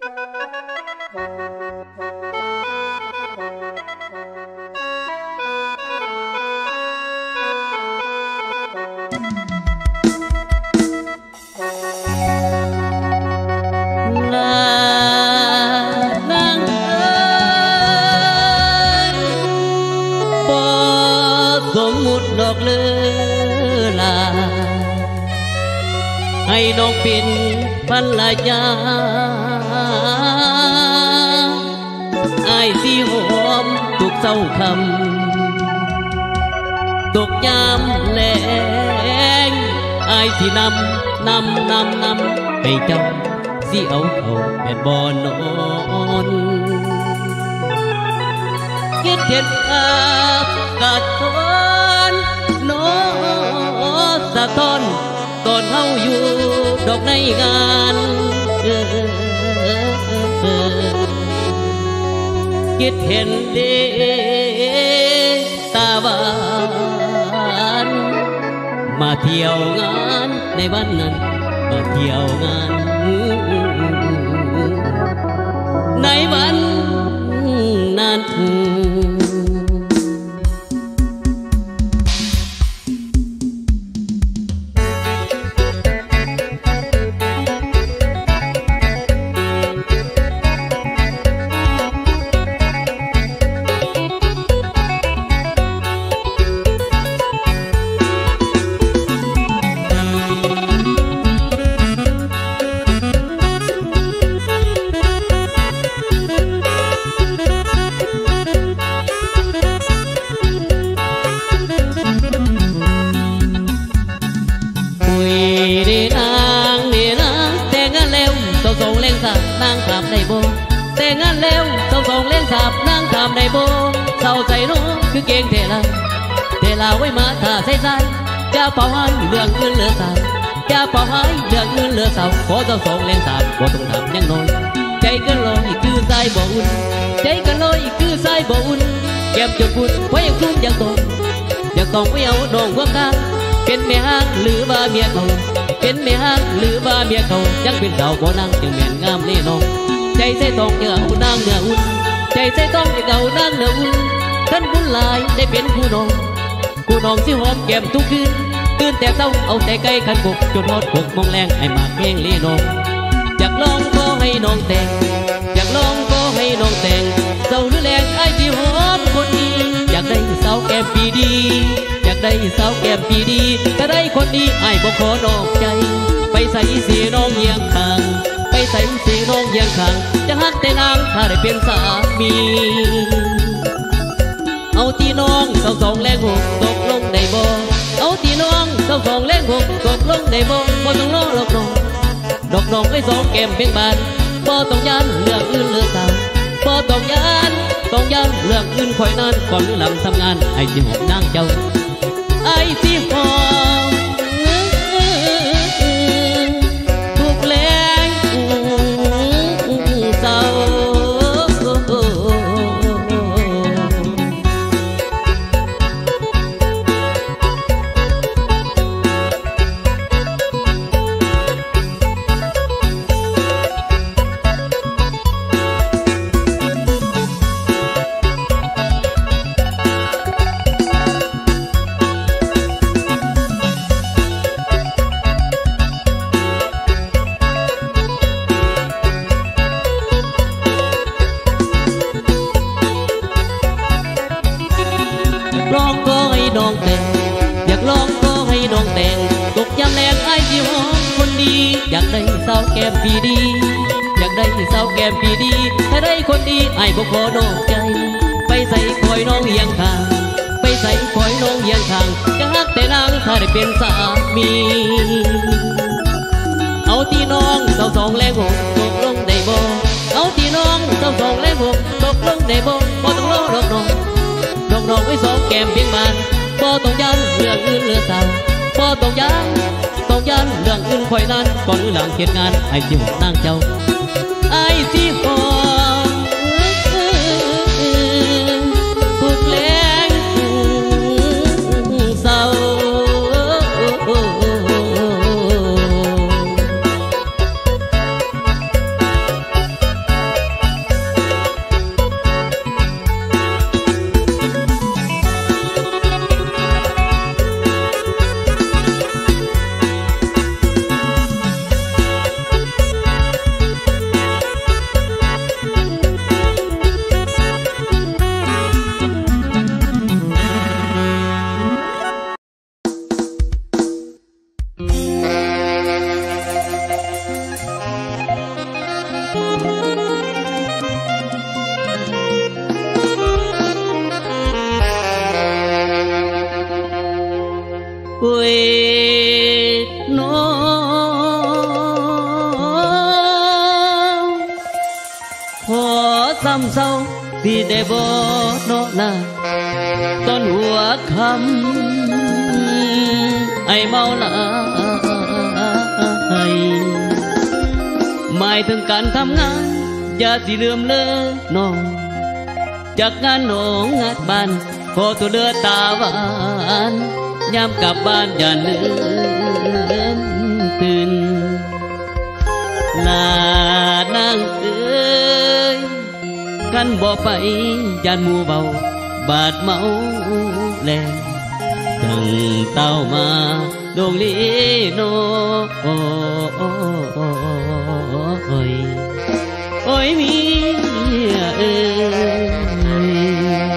ให้น้องเป็นภรรยาอ้ายสิหอมทุกเศร้าคำตกยามแลงอ้ายที่นำให้เจ้าสิเอาเขาเป็นบ่อนอนคิดเห็นภาพกะทอนโนสะท้อนตอนเฮาอยู่ดอกในงานคิดเห็นเดตาหวานมาเที่ยวงานในวันนั้นมาเที่ยวงานในวันนั้นนางทำได้บ่แต่งานแล้วส่งเล่นสาบนางทำได้บ่เศร้าใจน้องคือเก่งเทลาไว้มาถ้าใส่ใจอย่าเป่าให้เรื่องเงินเหลือสาวอย่าเป่าให้เรื่องเงินเหลือสาวขอส่งเล่นสาบบ่ต้องทำยังน้อยใจกันลอยคือสายบ่อุ่นใจกันลอยคือสายบ่อุ่นแก้มจนปุ่นไว้ยังคุ้มยังตกอยากต้องไปเอาดองหัวกลางเป็นแม่ฮักหรือว่าเมียเขาเป็นแม่ฮักหรือว่าเมียเขายังเป็นสาวบ่นางจึงแม่นงามเล่น้องใจใส่ต้องอย่าเอานางเนื้ออุ่นใจใส่ต้องอย่าเอานางเนื้ออุ่นท่านบุญหลายได้เป็นผู้น้องสิหอมแก้มทุกคืนตื่นแต่เช้าเอาแต่ไก่ขันบกจนฮอด6 โมงแรงให้มาเพลงเล่น้องอยากลองก็ให้น้องแต่งอยากลองก็ให้น้องแต่งเศร้าหรือแรงไอ้ที่หอมคนดีอยากได้สาวแก้มปีดีอยากได้สาวแก้มปีดีก็ได้คนดีไอ้บ่ขอนอกใจไปใส่เสียน้องเยียงข้างไปใส่เสียน้องเยียงข้างจะฮักแต่นางถ้าได้เป็นสามีเอาที่น้อง2 แรง6ตกลงได้บ่เอาที่น้อง2 แรง6ตกลงได้บ่บ่ต้องรอหรอกน้องไอ้สองแก้มเบ่งบานบ่ต้องยันเรื่องอื่นเลือสาวบ่ต้องยันเรื่องอื่นคอยนานก่อนหลังทำงานไอ้ที่หอมนางเจ้าไอ้ที่หอมทุกแรงเศร้าอยากลองก็ให้น้องแต่งตกยามแรงไอ้ที่หอมคนดีอยากได้สาวแก้มปีดีอยากได้สาวแก้มปีดีถ้าได้คนดีไอ้บ่ขอนอกใจไปใส่คอยน้องเยียงข้างไปใส่คอยน้องเยียงข้างจะฮักแต่นางถ้าได้เป็นสามีเอาที่น้อง2 แรง6ตกลงได้บ่เอาที่น้อง2 แรง6ตกลงได้บ่บ่ต้องรอหรอกน้องไอ้สองแก้มเพียงบานบ่ต้องยันเรื่องอื่นเลือสาวบ่ต้องยันเรื่องอื่นคอยนานก่อนหรือหลังเขียนงานไอ้ที่หอมนางเจ้าไอ้ที่หอมทุกแรงเศร้าซ้ำเศร้าที่ได้บ่โนนาตอนหัวคำไอเมาหลายหมายถึงการทำงานอย่าสิลืมเลยน้องจากงานหนองงานบ้านพอตัวเลือตาหวานยามกลับบ้านอย่าลืมตื่นนานางเอ้ยกันบ่ไปยันหมู่เบาบาดเมาแลจังเต้ามาโดงลีโนโอ้ยมีเอ้ย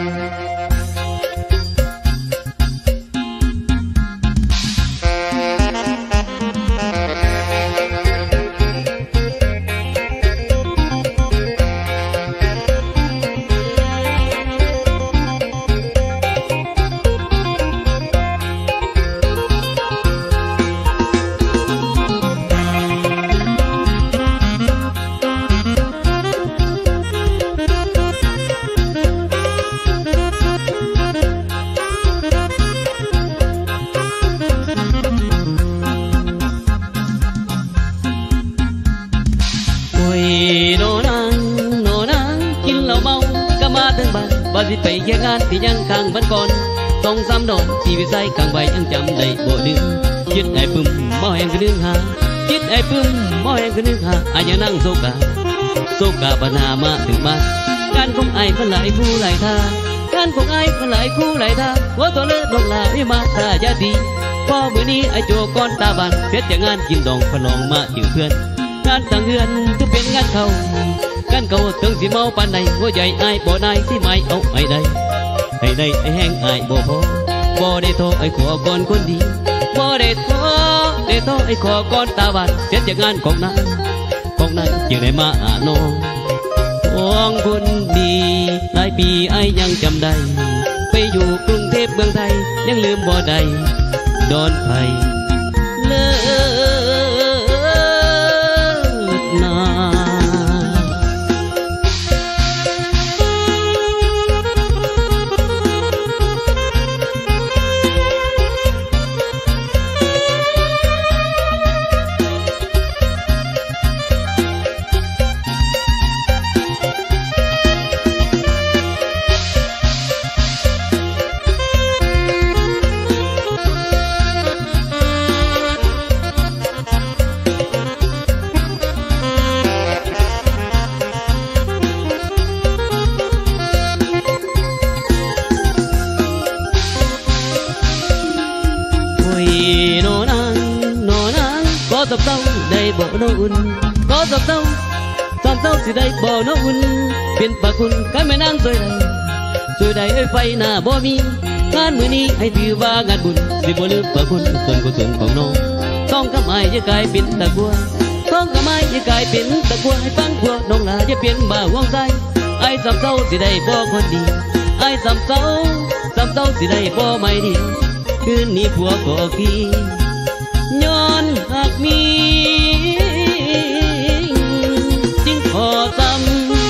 ว่าสิไปเกี่ยงานที่ยังข้างบ้านก่อนต้องซ้ำโดนที่วิสัยข้างใบยังจำได้บ่ลืมคิดไอ้ปึ้มบ่แห่งกระดึงหาคิดไอ้ปึ้มบ่แห่งกระดึงหาอายังนั่งโซกาปัญหามาถึงบ้านการของไอ้คนหลายคู่หลายท่าการของไอ้คนหลายคู่หลายท่าว่าตัวเลือดดอกลาไม่มาท่ายาดีพอมื้อนี้ไอ้โจก้อนตาบานเสร็จจากงานกินดองพลองมาจื่อเพื่อนงานต่างเฮือนก็เป็นงานเขากันเขาถึงสิเมาปานใดหัวใจไอ้บ่ได้ที่ไม่เอาไอ้ใดให้ได้ไอ้แห้งไอ้บ่พอบ่ได้โทษไอ้ขอก่อนคนดีบ่ได้โทษไอ้ขอก่อนตาบานเสร็จจากงานของนั้นจึงได้มาน้องของคนดีหลายปีไอ้ยังจำได้ไปอยู่กรุงเทพเมืองไทยยังลืมบ่ได้โดนไผเลิศนา สับเต้าได้บ่น้อุ่นขอสับเต้าสิได้บ่น้อุ่นเป็นปากคุณกันไม่นั่งสวยใดเอ้ยไฟหน้าบ่มีงานมื้อนี้ให้ถือว่างานบุญสิบ่ลืมปากคุณส่วนกุศลของน้องต้องกำไม้จะกลายเป็นตะกัวต้องกำไม้จะกลายเป็นตะกัวให้ฟังพวกน้องหลาจะเปลี่ยนบ่าห่วงใจไอ้สับเต้าสิได้บ่คนดีไอ้สับเต้าสิได้บ่ไม่ดีคืนนี้ผัวขอขี้ย้อนหากมีจึงขอซ้ำ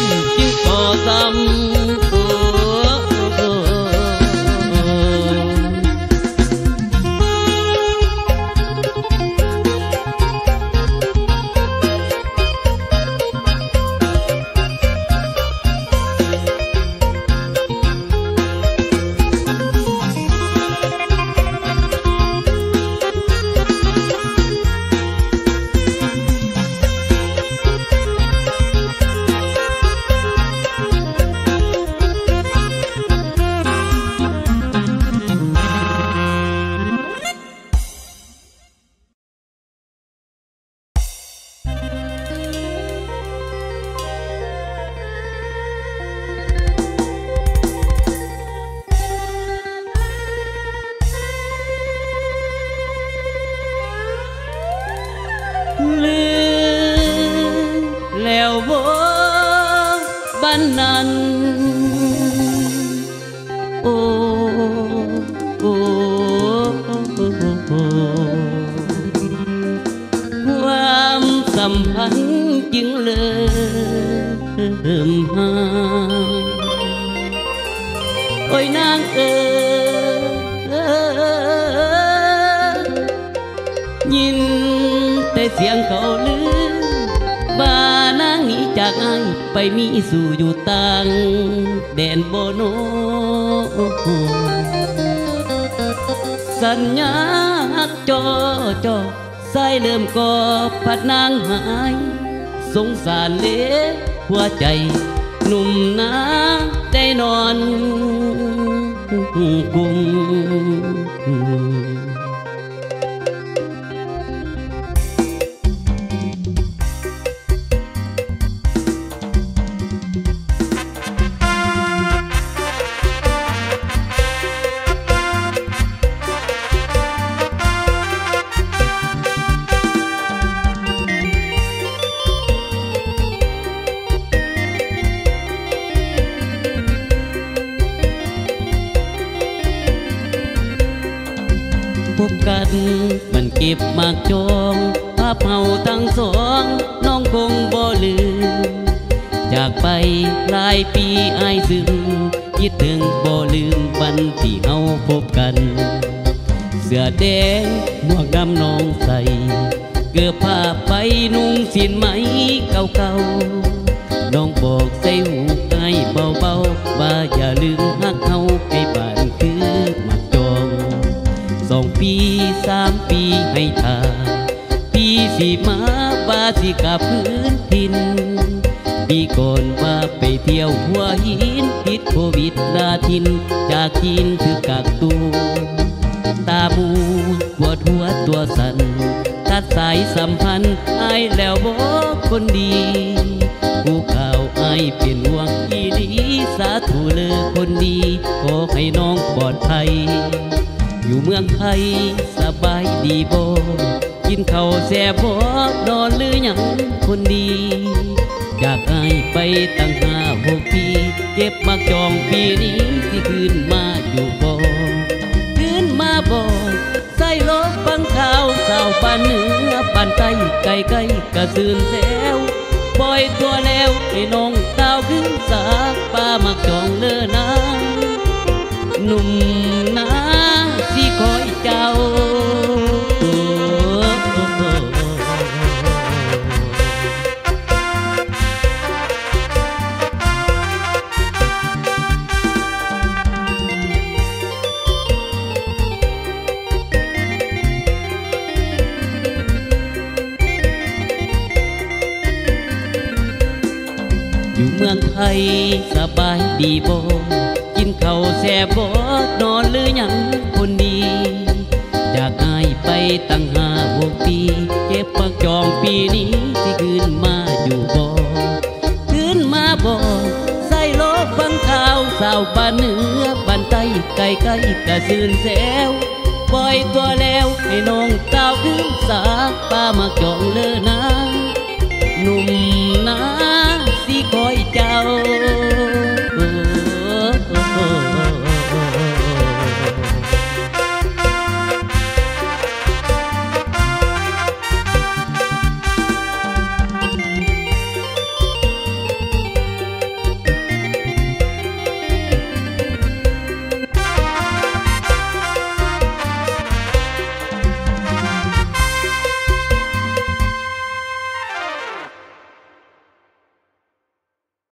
แล้วบ่บ้านนั้นโอ้ความสัมพันธ์จึงเลยหาโอ้ยนางยินแต่เสียงเขาลือบ้านางหนีจากอ้ายไปมีสู่อยู่ต่างแดนโบโนสัญญาหักจอสายเริ่มก่อพัดนางหายสงสารเล็กหัวใจหนุ่มนาได้นอนกุมพบกันมันเก็บมากจองภาพเฮาทั้งสองน้องคงบ่ลืมจากไปหลายปีอ้ายซึมคิดถึงบ่ลืมวันที่เฮาพบกันเสื้อแดงหมวกดำน้องใส่เกือบผ้าไปนุ่งสิ้นไหมเก่าๆน้องบอกใส่หูอ้ายเบาๆว่าอย่าลืมฮักเฮาไปบ้านคือมักจอง2 ปี3 ปีให้ทาปีสิมาว่าสิกลับพื้นถิ่นปีก่อนว่าไปเที่ยวหัวหินติดโควิดนาทินจากจีนคือกักตัวตาบูปวดหัวตัวสั่นตัดสายสัมพันธ์อ้ายแล้วบอกคนดีผู้ข่าวอ้ายเป็นห่วงอีดีสาธุเลยคนดีขอให้น้องปลอดภัยอยู่เมืองไทยสบายดีบ่กินข้าวแซ่บบ่นอนหรือยังคนดีอยากอ้ายไปตั้ง5-6 ปีเก็บมาจองปีนี้ที่คืนมาอยู่บ่คืนมาบ่ใส่รถฟังข่าวสาวบ้านเหนือบ้านใต้ไกลๆกระซื่นแซวปล่อยตัวแล้วให้น้องสาวขึ้นสาป้ามักจองเลอนะหนุ่มนาสิคอยเจ้าอยู่เมืองไทยสบายดีบ่กินข้าวแซ่บบ่นอนหรือยังคนดีจากอ้ายไปตั้ง5-6 ปีเก็บปักจองปีนี้ที่คืนมาอยู่บ่คืนมาบ่ใส่โลกฟังข่าวสาวบ้านเหนือบ้านใต้ไกลๆกระซื่นแซวปล่อยตัวแล้วให้น้องสาวคืนสาป้ามาจองเลอนะ